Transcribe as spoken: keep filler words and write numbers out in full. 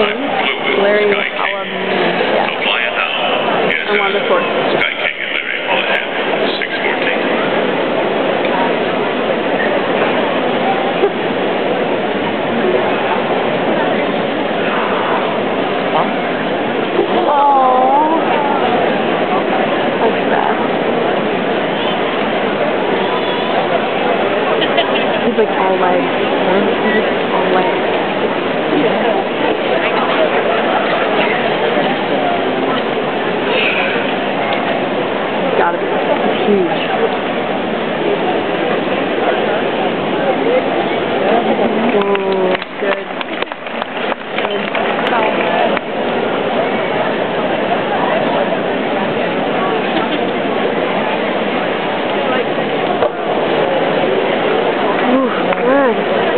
King, Larry Halam, yeah, and one of the fourth. Sky King and Larry Holohan, six fourteen. Aww. That's sad. He's like all legs. He's just all legs. He's gotta be huge. Whoa, good. Good. Ooh, good.